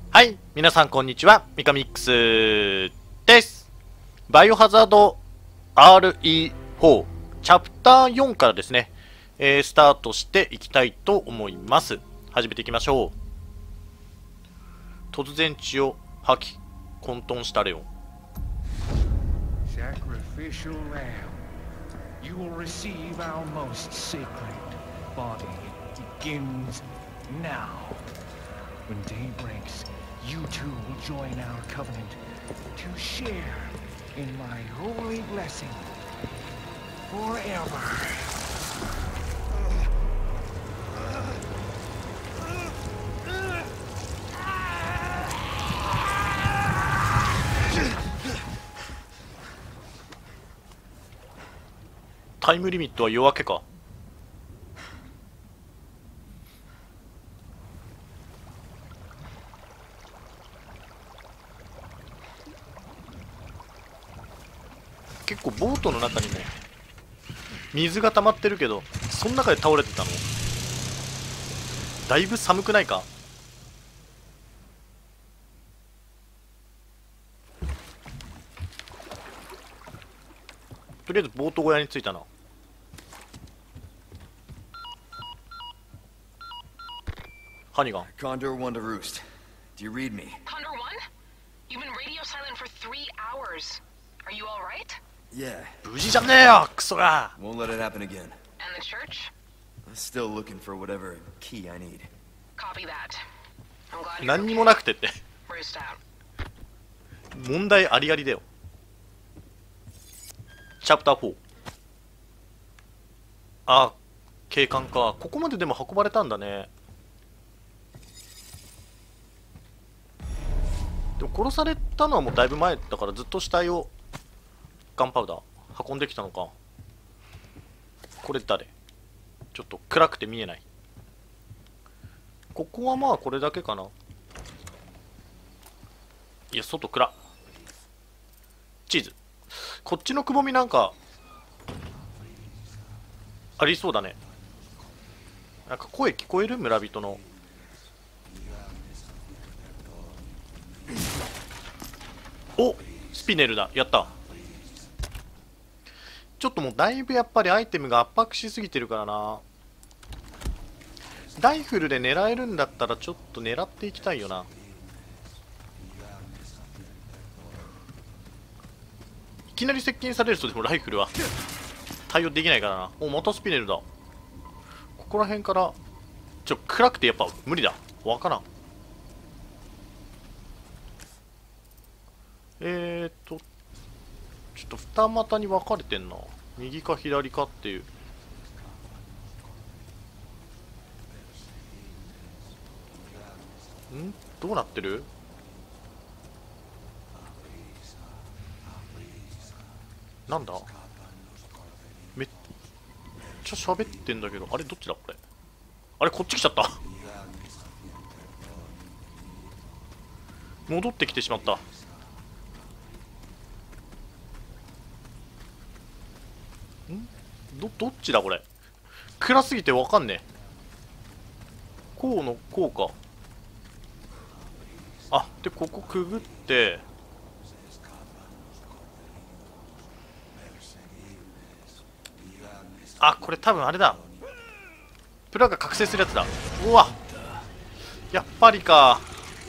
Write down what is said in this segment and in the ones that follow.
はい、皆さんこんにちは、ミカミックスです。バイオハザード RE4 チャプター4からですね、スタートしていきたいと思います。始めていきましょう。突然血を吐き、混沌したレオン。 Sacrificial lamb, you will receive our most sacred body. It begins now. When day breaks, you too will join our covenant to share in my holy blessing forever. タイムリミットは夜明けか。結構ボートの中にも水が溜まってるけど、その中で倒れてたの？だいぶ寒くないか？とりあえずボート小屋に着いたな。ハニガン。 Condor 1 to Roost. Do you read me? Condor 1? You've been radio silent for 3 hours. Are you all right? Yeah. 無事じゃねえよクソが。 Won't let it happen again. And the church? Still looking for whatever key I need. Copy that. I'm glad you're 何にもなくてって Roost out. 問題ありありだよ。チャプター4。あ、警官か。ここまででも運ばれたんだね。でも殺されたのはもうだいぶ前だからずっと死体をガンパウダー運んできたのか。これ誰？ちょっと暗くて見えない。ここはまあこれだけかな。いや外暗。チーズ。こっちのくぼみなんかありそうだね。なんか声聞こえる？村人の。お、スピネルだ。やった。ちょっともうだいぶやっぱりアイテムが圧迫しすぎてるからな。ライフルで狙えるんだったらちょっと狙っていきたいよな。いきなり接近されるとでもライフルは対応できないからな。お、またスピネルだ。ここら辺から暗くてやっぱ無理だ。わからん。ちょっと二股に分かれてんな。右か左かっていう。どうなってる？なんだ？めっちゃ喋ってんだけど、あれどっちだこれ？あれこっち来ちゃった。戻ってきてしまった。どっちだこれ？暗すぎてわかんねえ。こうのこうか。あ、でここくぐって、あ、これ多分あれだ。プラが覚醒するやつだ。うわ、やっぱりか。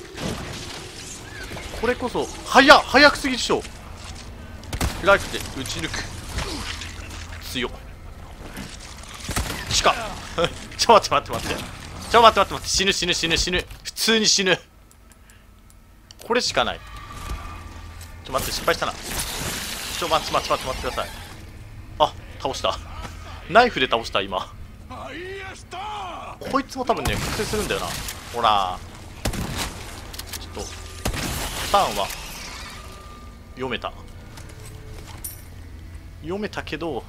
これこそ早くすぎでしょ。ライフで打ち抜く。強っ。しかちょ待って待って死ぬ普通に死ぬ。これしかない。待って失敗したな。待ってください。あ、倒した。ナイフで倒した今。こいつも多分ね覚醒するんだよな。ほらちょっとターンは読めたけど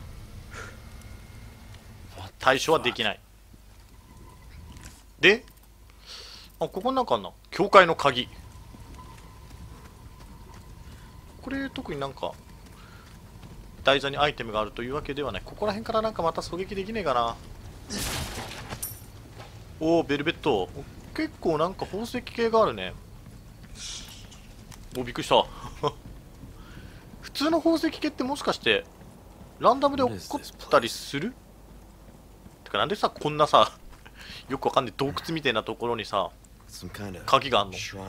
対処はできない。で、あ、ここなんかあんな教会の鍵。これ特になんか台座にアイテムがあるというわけではない。ここら辺からなんかまた狙撃できねえかな。おお、ベルベット。結構なんか宝石系があるね。 お、びっくりした普通の宝石系ってもしかしてランダムで起こったりする？てかなんでさ、こんなさよくわかんない洞窟みたいなところにさ Some kind of 鍵があんの？ shrine.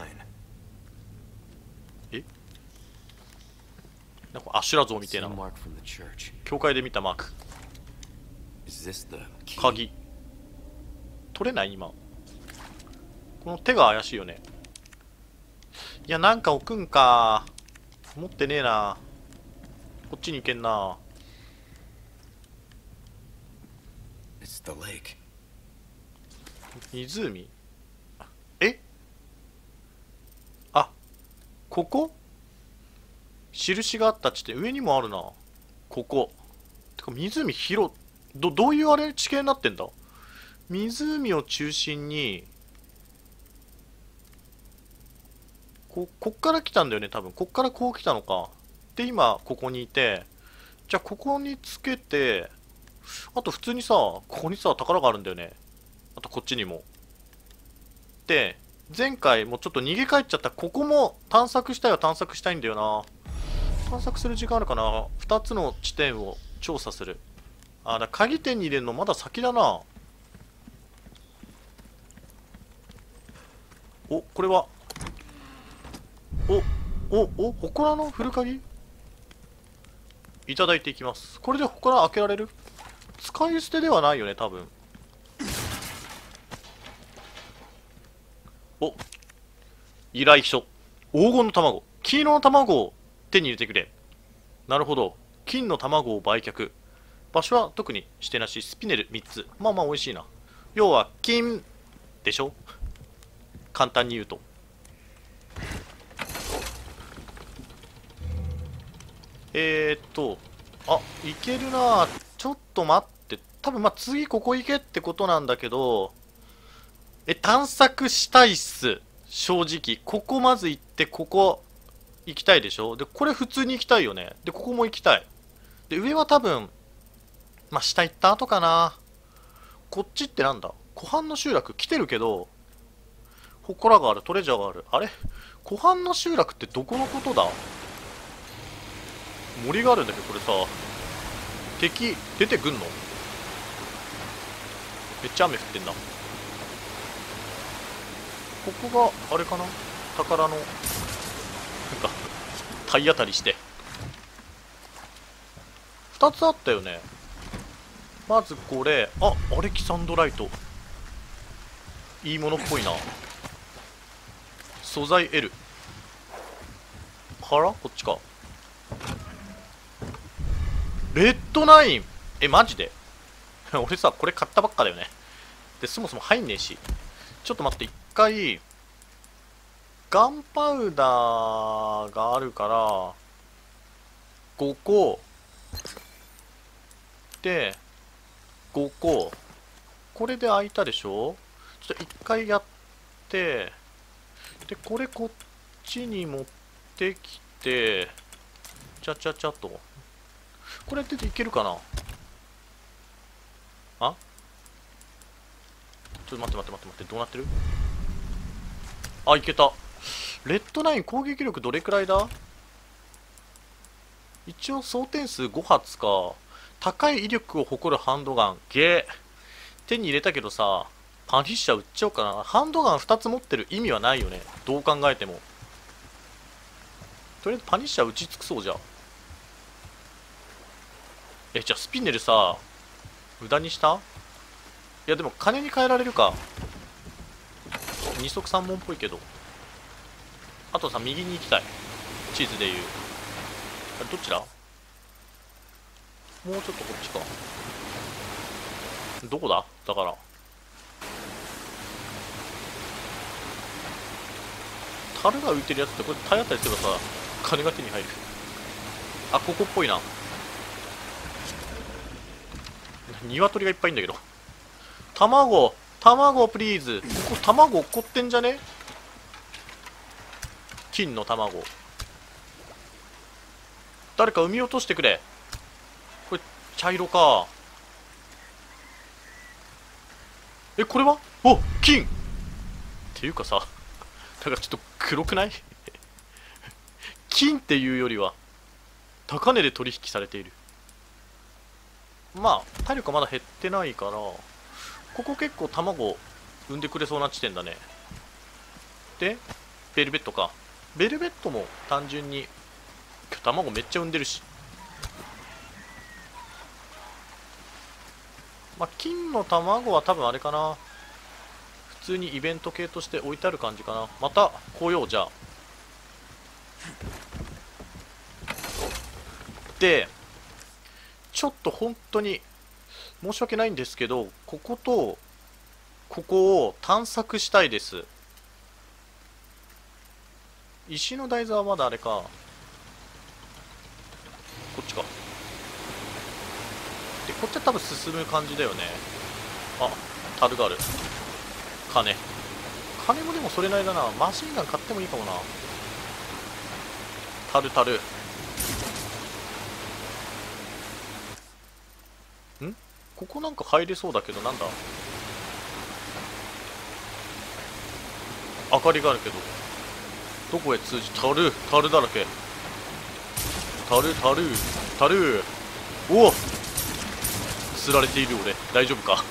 え、なんかアシュラ像みたい Some な mark from the church. 教会で見たマーク。 Is this the key? 鍵取れない？今この手が怪しいよね。いや、なんか置くんか。持ってねえな。こっちに行けんな。 It's the lake. 湖？え？あ、ここ？印があった地点、上にもあるな。ここ。てか湖広、どういうあれ地形になってんだ？湖を中心に、こっから来たんだよね、多分。こっからこう来たのか。で、今、ここにいて、じゃあ、ここにつけて、あと普通にさ、ここにさ、宝があるんだよね。あとこっちにも。で、前回もうちょっと逃げ帰っちゃった。ここも探索したいは探索したいんだよな。探索する時間あるかな。2つの地点を調査する。あ、だ鍵店に入れるのまだ先だな。お、これは。祠の古鍵いただいていきます。これで祠開けられる？使い捨てではないよね、多分。お、依頼書。黄金の卵。黄色の卵を手に入れてくれ。なるほど。金の卵を売却。場所は特にしてなし。スピネル3つ。まあまあ美味しいな。要は金でしょ、簡単に言うと。あ、いけるな。ちょっと待って。多分まあ次ここ行けってことなんだけど、探索したいっす。正直。ここまず行って、ここ行きたいでしょ。で、これ普通に行きたいよね。で、ここも行きたい。で、上は多分、まあ下行った後かな。こっちってなんだ？湖畔の集落来てるけど、祠がある、トレジャーがある。あれ？湖畔の集落ってどこのことだ？森があるんだけど、これさ、敵出てくんの？めっちゃ雨降ってんな。ここがあれかな、宝のなんか体当たりして2つあったよね。まずこれ、アレキサンドライト、いいものっぽいな。素材 L からこっちか。レッドナイン、マジで俺さ、これ買ったばっかだよね。で、そもそも入んねえし。ちょっと待って、一回ガンパウダーがあるから5個で5個、これで開いたでしょ。ちょっと一回やって、でこれこっちに持ってきて、ちゃちゃちゃと、これでいけるかな。あ、ちょっと待ってどうなってる？あ、いけた。レッドナイン攻撃力どれくらいだ？一応総点数5発か。高い威力を誇るハンドガン。ゲー。手に入れたけどさ、パニッシャー売っちゃおうかな。ハンドガン2つ持ってる意味はないよね、どう考えても。とりあえずパニッシャー打ち尽くそうじゃん。じゃあスピネルさ、無駄にした？いやでも金に換えられるか。二足三門っぽいけど。あとさ、右に行きたい。地図でいう。あれどっちだ？もうちょっとこっちか。どこだ？だから。樽が浮いてるやつってこれ体当たりすればさ、金が手に入る。あ、ここっぽいな。鶏がいっぱいいんだけど。卵プリーズ。ここ卵落っこってんじゃね？金の卵。誰か産み落としてくれ。これ茶色か。これは金っていうかさ、 だからちょっと黒くない金っていうよりは高値で取引されている。まあ体力はまだ減ってないから、ここ結構卵産んでくれそうな地点だね。でベルベットか。ベルベットも単純に卵めっちゃ産んでるし、まあ金の卵は多分あれかな、普通にイベント系として置いてある感じかな。また来よう。じゃあでちょっと本当に申し訳ないんですけど、こことここを探索したいです。石の台座はまだあれか、こっちか。でこっちは多分進む感じだよね。あ、樽がある。金もでもそれなりだな。マシンガン買ってもいいかもな。樽ん、ここなんか入れそうだけど、なんだ、明かりがあるけどどこへ通じ、樽だらけ。樽おお、釣られている。俺大丈夫か。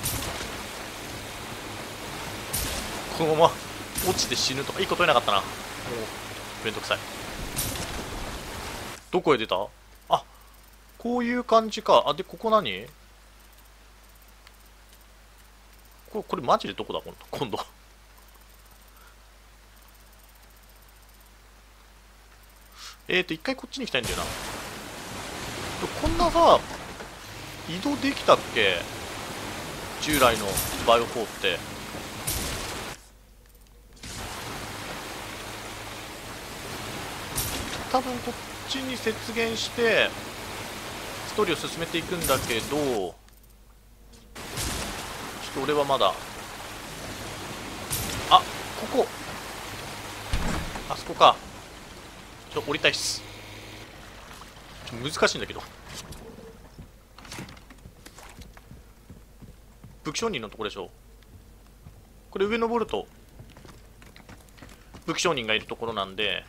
このまま落ちて死ぬとかいいことなかったな。もうめんどくさい。どこへ出た？あ、こういう感じか。あ、でここ何？これマジでどこだ今度一回こっちに行きたいんだよな。こんなさ移動できたっけ、従来のバイオ4って。多分こっちに接現してストーリーを進めていくんだけど、ちょっと俺はまだ、あ、ここあそこか。降りたいっす。難しいんだけど。武器商人のところでしょ。これ上登ると武器商人がいるところなんで、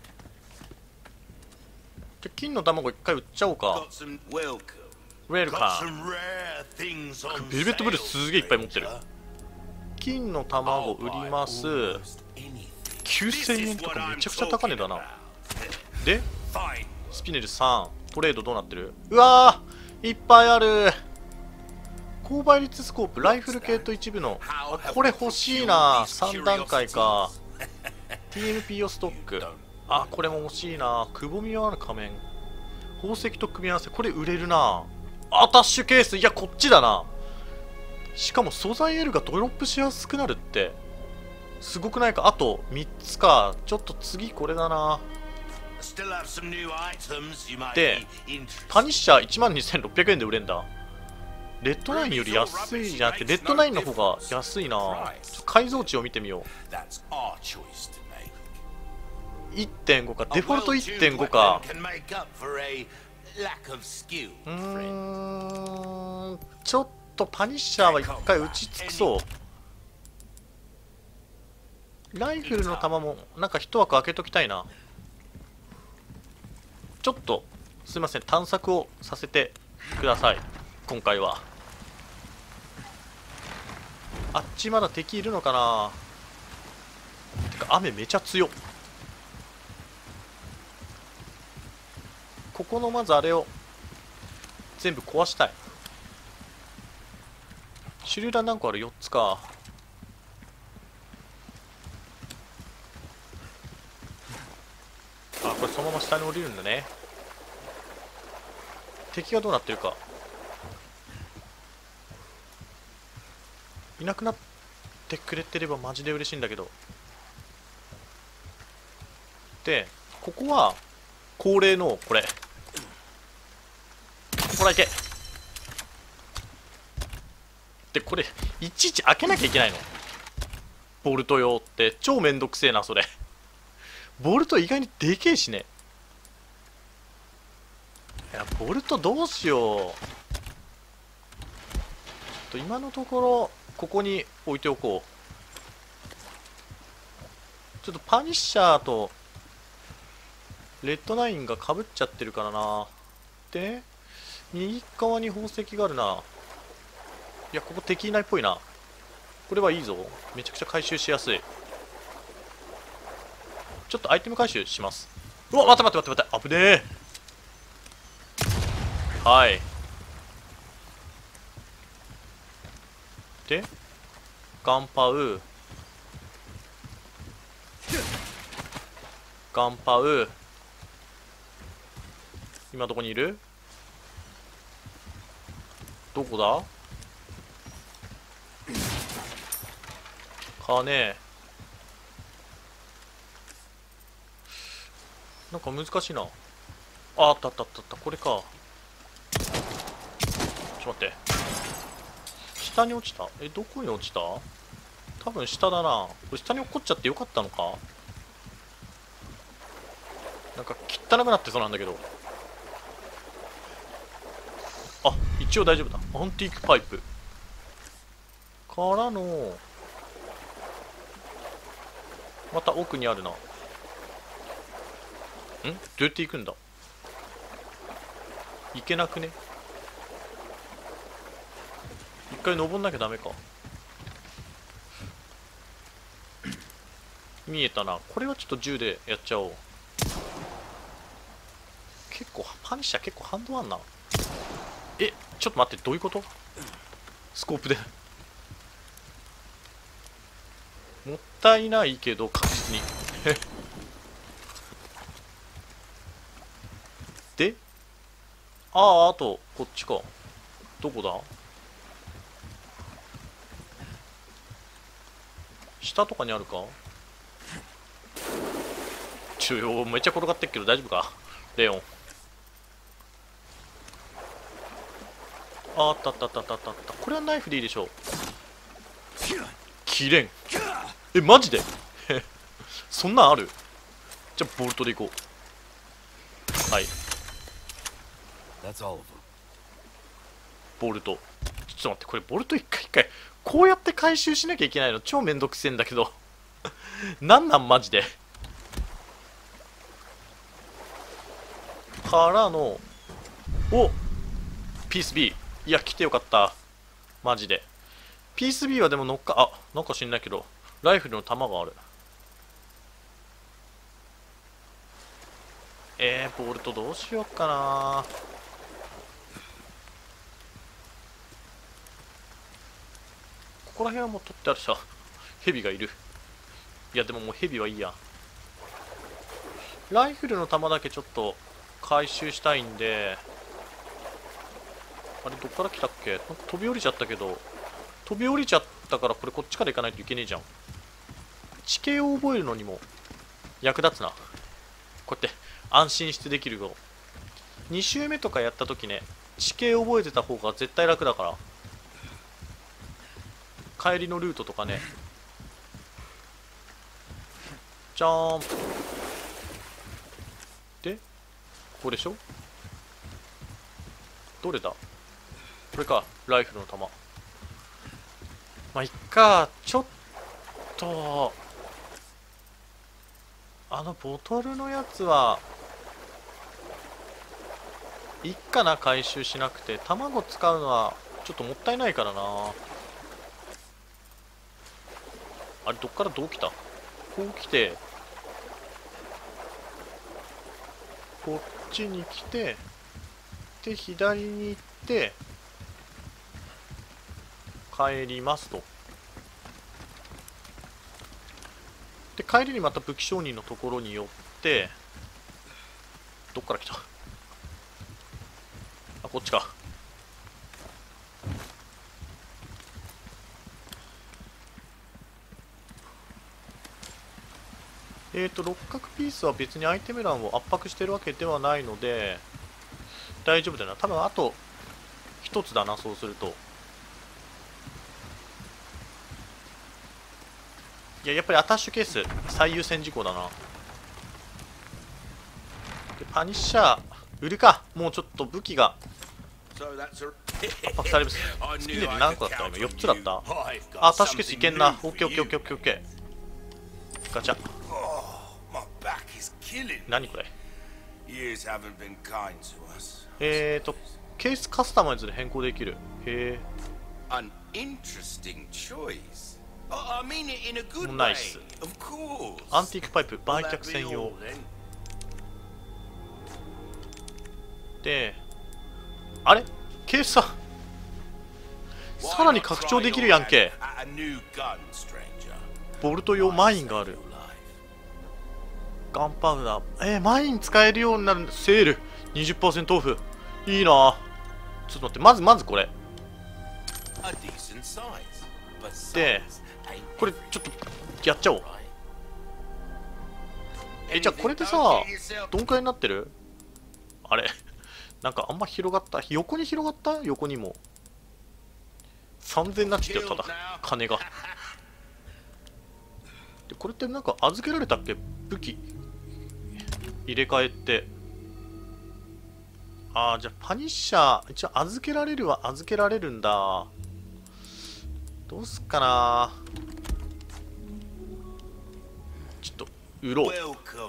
じゃ金の卵一回売っちゃおうか。ウェルカム。ベルベットブルーすげえいっぱい持ってる。金の卵売ります。9000円とかめちゃくちゃ高値だな。でスピネル3、トレードどうなってる？うわーいっぱいある。高倍率スコープ、ライフル系と一部の、あ、これ欲しいな。3段階か。TMPO ストック、あ、これも欲しいな。くぼみのある仮面、宝石と組み合わせ、これ売れるな。アタッシュケース、いやこっちだな。しかも素材 L がドロップしやすくなるってすごくないか。あと3つか。ちょっと次これだな。でパニッシャー 12,600 円で売れんだ。レッドナインより安いじゃなくて、レッドナインの方が安いな。ちょっと改造値を見てみよう。1.5 か。デフォルト 1.5 か。ちょっとパニッシャーは一回打ち尽くそう。ライフルの弾もなんか一枠開けときたいな。ちょっとすいません、探索をさせてください。今回はあっちまだ敵いるのかな。てか雨めちゃ強っ。ここのまずあれを全部壊したい。手榴弾何個ある？ 4 つか。あ、これそのまま下に降りるんだね。敵がどうなってるか。いなくなってくれてればマジで嬉しいんだけど。でここは恒例のこれ、ほらいけ。でこれいちいち開けなきゃいけないの。ボルト用って超めんどくせえなそれ。ボルト意外にでけえしね。いやボルトどうしよう。ちょっと今のところここに置いておこう。 ちょっとパニッシャーとレッドナインがかぶっちゃってるからな。で右側に宝石があるな。いや、ここ敵いないっぽいな。これはいいぞ。めちゃくちゃ回収しやすい。ちょっとアイテム回収します。うわ、待って待って待って待って、危ねえ。はい。でガンパウガンパウ、今どこにいる？どこだ？金。なんか難しいな。あったあったあったあった、これか。ちょっと待って、下に落ちた。どこに落ちた？多分下だな。これ下に落っこっちゃってよかったのか？なんか汚くなってそうなんだけど。あ、一応大丈夫だ。アンティークパイプからのまた奥にあるな。ん？どうやって行くんだ？行けなくね？一回登んなきゃダメか。見えたな。これはちょっと銃でやっちゃおう。結構パニッシャー結構反動あんな。ちょっと待って、どういうこと？スコープでもったいないけど確実にで、あとこっちか。どこだ？下とかにあるか？めっちゃ転がってっけど大丈夫かレオン。あったあったあったあったあった。これはナイフでいいでしょう。切れん。マジでそんなんある？じゃあボルトでいこう。はい、ボルト。ちょっと待って、これボルト一回一回こうやって回収しなきゃいけないの超めんどくせえんだけどなんなんマジで。からのピース B。 いや来てよかったマジで。ピース B はでもなんか知んないけどライフルの弾がある。ボルトどうしようかな。ここら辺はもう取ってあるさ。ヘビがいる。いやでももうヘビはいいや。ライフルの弾だけちょっと回収したいんで。あれどっから来たっけ？なんか飛び降りちゃったけど、飛び降りちゃったからこれこっちから行かないといけねえじゃん。地形を覚えるのにも役立つな。こうやって安心してできるよ。2周目とかやった時ね、地形を覚えてた方が絶対楽だから。帰りのルートとかね。じゃーん。でここでしょ。どれだ？これか、ライフルの弾。まあいっか。ちょっとボトルのやつはいっかな。回収しなくて卵使うのはちょっともったいないからな。あれどっからどう来た？こう来てこっちに来てで左に行って帰りますと。で帰りにまた武器商人のところに寄って、どっから来た？こっちか。六角ピースは別にアイテム欄を圧迫してるわけではないので大丈夫だな。多分あと一つだな。そうするとやっぱりアタッシュケース最優先事項だな。でパニッシャー売るか。もうちょっと武器が圧迫されます。スピネで何個だった？今4つだった。アタッシュケースいけんな。オッケーオッケーオッケーオッケー。ガチャ。 何これ。 Years haven't been kind to us. ケースカスタマイズで変更できる。へえ。 An interesting choice. I mean it in a good way. Nice. Of course. アンティークパイプ売 Will that 却 be 専用 all then? で、あれケースささらに拡張できるやんけ。 At a new gun, stranger. ボルト用マインがある。ガンパウダー。マイン使えるようになる。セール 20% オフ。いいな。ちょっと待って、まずこれ A decent size. But で size ain't これちょっとやっちゃおう。 right. じゃあこれで Anything, さ don't get yourself- どんくらいになってる。あれなんかあんま広がった。横に広がった。横にも3000になっちゃったよ。ただ金が。でこれってなんか預けられたっけ。武器入れ替えってじゃあパニッシャー一応預けられるは預けられるんだ。どうすっかな。ちょっと売ろう。 Welcome.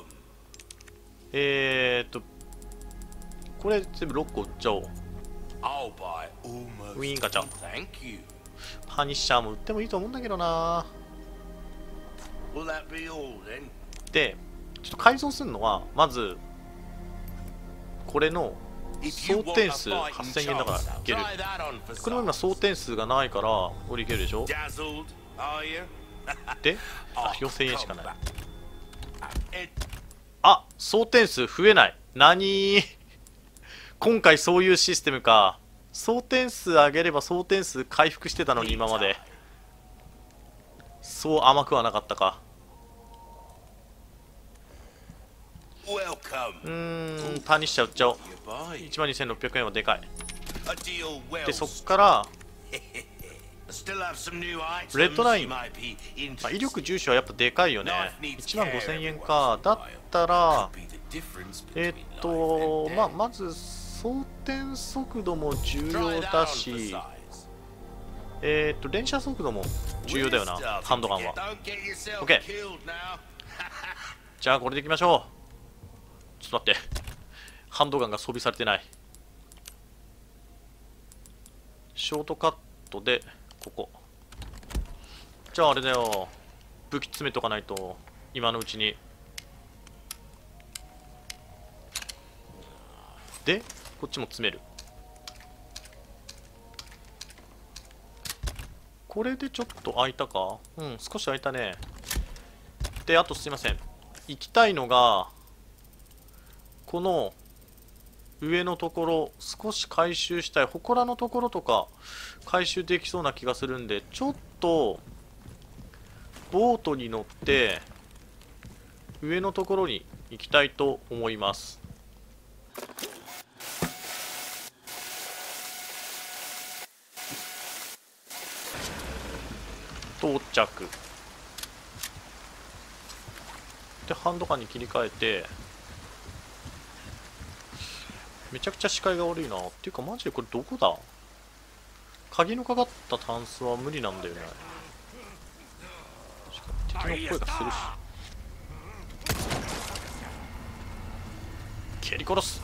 これ全部6個売っちゃおう。 I'll buy almost. ウィーンガチャ。 Thank you. パニッシャーも売ってもいいと思うんだけどな。 Will that be all then? でちょっと改造するのはまずこれの If you 総 want 点 a 数 fighting 8000円だからい chance, ける。 try that on for これも今 size. 総点数がないからこれいけるでしょ。 Dazzled, are you? で Oh, 4000円しか come ない。 back. 総点数増えない。何今回そういうシステムか。総点数上げれば総点数回復してたのに今まで。そう甘くはなかったか。 Welcome. パニッシャー売っちゃおう。 You buy. 12600円はでかい。 A deal well でそっから Still have some new items レッドライン you might be 威力 interested 重視はやっぱでかいよね。15000円か。だったら in. Be the difference between life and death. まず装填速度も重 Try 要 that だ on for し size. 連射速度も重要だよな。 We're ハンドガン starting は to get- Don't get yourself Okay. killed now. じゃあこれでいきましょう。ちょっと待って、ハンドガンが装備されてない。ショートカットでここ。じゃああれだよ、武器詰めとかないと今のうちに。でこっちも詰める。これでちょっと空いたか。少し空いたね。であとすいません、行きたいのがこの上のところ少し回収したい。祠のところとか回収できそうな気がするんで、ちょっとボートに乗って上のところに行きたいと思います。到着でハンドガンに切り替えて、めちゃくちゃ視界が悪いな。っていうかマジでこれどこだ。鍵のかかったタンスは無理なんだよね。しかも敵の声がするし。蹴り殺す。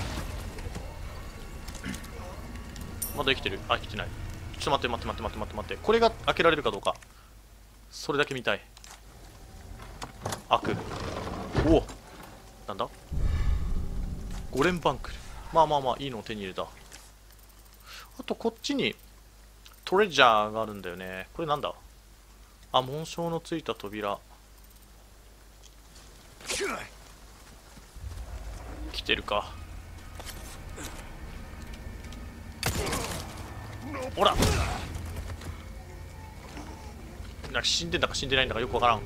まだ生きてる。生きてない。ちょっと待って。これが開けられるかどうか、それだけ見たい。開く。おお、なんだゴレンバンクル。まあいいのを手に入れた。あとこっちにトレジャーがあるんだよね。これなんだ。紋章のついた扉。来てるか。ほら、なんか死んでんだか死んでないんだかよくわからん。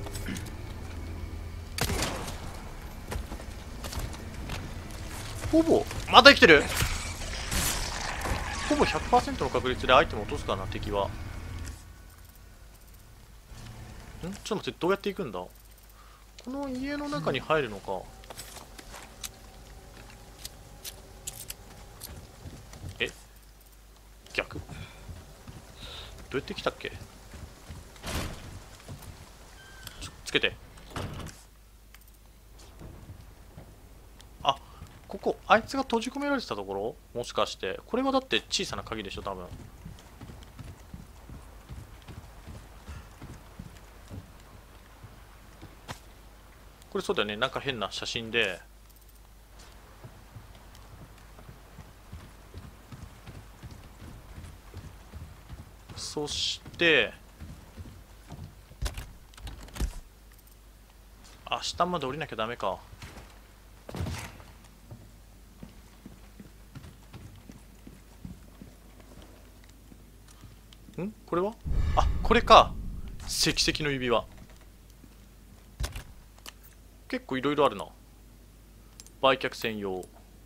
ほぼまだ生きてる。ほぼ 100% の確率でアイテム落とすかな敵は。ちょっと待って、どうやって行くんだ。この家の中に入るのか。逆どうやって来たっけ。つけて。 ここあいつが閉じ込められてたところ、もしかしてこれはだって小さな鍵でしょ多分。これそうだよね、なんか変な写真で。そして下まで降りなきゃダメか。これはこれか。石石の指輪結構いろいろあるな。売却専用、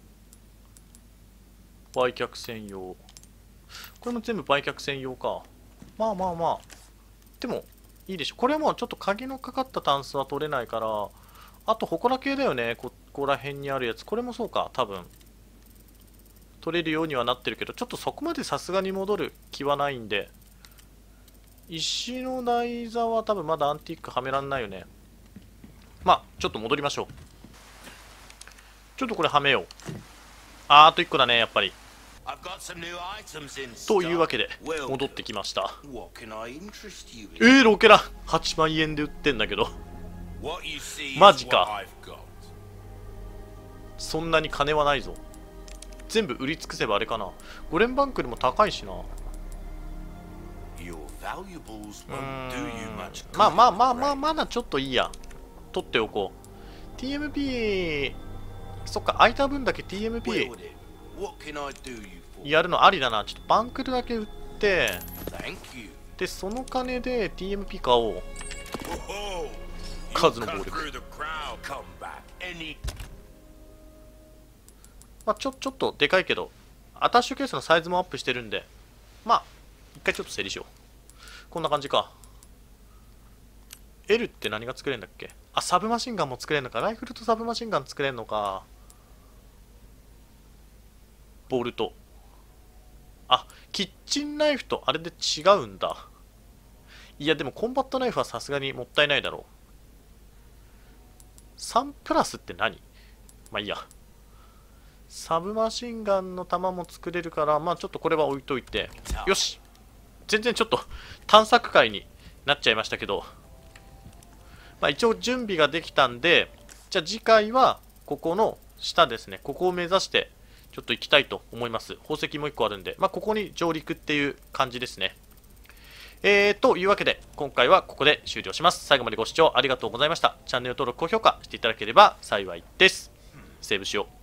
売却専用、これも全部売却専用か。まあまあまあでもいいでしょ。これもちょっと鍵のかかったタンスは取れないから、あと祠系だよね、ここら辺にあるやつ。これもそうか、多分取れるようにはなってるけど、ちょっとそこまでさすがに戻る気はないんで。石の台座は多分まだアンティークはめらんないよね。まあちょっと戻りましょう。ちょっとこれはめよう。あと1個だねやっぱり。というわけで戻ってきました。ロケラ8万円で売ってんだけどマジか。そんなに金はないぞ。全部売り尽くせばあれかな。ゴレンバンクよりも高いしな。まあまあまあまあまだちょっといいや、取っておこう。 TMP そっか、空いた分だけ TMP やるのありだな。ちょっとバンクルだけ売って、でその金で TMP 買おう。数の暴力。まあちょっとでかいけどアタッシュケースのサイズもアップしてるんで、まあ一回ちょっと整理しよう。こんな感じか。 L って何が作れるんだっけ。サブマシンガンも作れるのか。ライフルとサブマシンガン作れるのか。ボルト、キッチンナイフとあれで違うんだ。いやでもコンバットナイフはさすがにもったいないだろう。3プラスって何。まあいいや。サブマシンガンの弾も作れるから、まあちょっとこれは置いといて。よし、全然ちょっと探索会になっちゃいましたけど、まあ一応準備ができたんで、じゃあ次回はここの下ですね、ここを目指してちょっと行きたいと思います。宝石も1個あるんで、まあここに上陸っていう感じですね。というわけで今回はここで終了します。最後までご視聴ありがとうございました。チャンネル登録、高評価していただければ幸いです。セーブしよう。